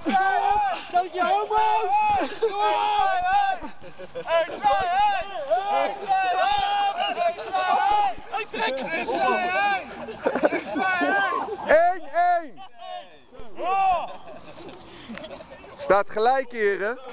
Dank je homo's! Kom op! Ik trek het! 1-1! Staat gelijk, heren.